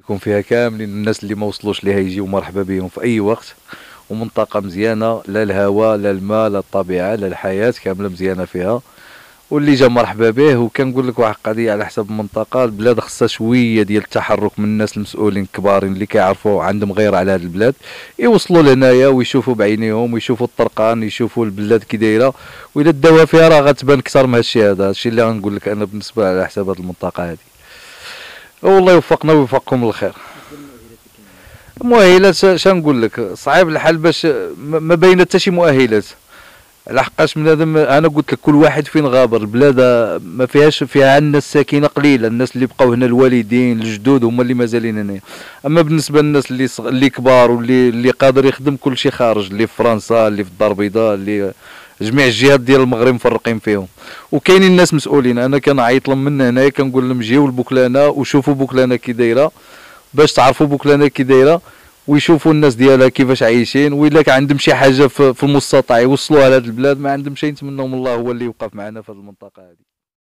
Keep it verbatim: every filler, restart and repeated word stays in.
يكون فيها كاملين الناس اللي ما وصلوش ليها يجيو مرحبا بهم في اي وقت، ومنطقه مزيانه، لا الهواء لا الماء لا الطبيعه لا الحياه كامله مزيانه فيها، واللي جا مرحبا به. وكنقول لك واحد القضيه على حسب المنطقه، البلاد خصها شويه ديال التحرك من الناس المسؤولين الكبارين اللي كيعرفوا عندهم غيره على هذه البلاد، يوصلوا لهنايا ويشوفوا بعينيهم ويشوفوا الطرقان يشوفوا البلاد كي دايره، واذا داوها فيها راه غتبان اكثر من هادشي هذا. هادشي اللي غنقول لك انا بالنسبه على حساب هذه المنطقه هذه. والله يوفقنا ويوفقكم للخير. مؤهلات شنقول لك، صعيب الحال باش ما باينه حتى شي مؤهلات، لحقاش بنادم انا قلت لك كل واحد فين غابر. البلاد ما فيهاش، فيها عندنا الساكنه قليله، الناس اللي بقاو هنا الوالدين الجدود هما اللي مازالين هنا. اما بالنسبه للناس اللي صغ... اللي كبار واللي اللي قادر يخدم كل شيء خارج، اللي في فرنسا اللي في الدار البيضاء اللي جميع الجهات ديال المغرب مفرقين فيهم. وكاينين ناس مسؤولين، انا كنعيط لهم من هنايا كنقول لهم جيو لبوكلانه وشوفوا بوكلانه كي دايره، باش تعرفوا بوكلانه كي دايره، ويشوفوا الناس ديالها كيفاش عايشين. وإلا كان عندهم شي حاجه في المستطاع يوصلوها لهاد البلاد، ما عندهم شي، نتمنوا من الله هو اللي يوقف معنا في هذه المنطقه هذه.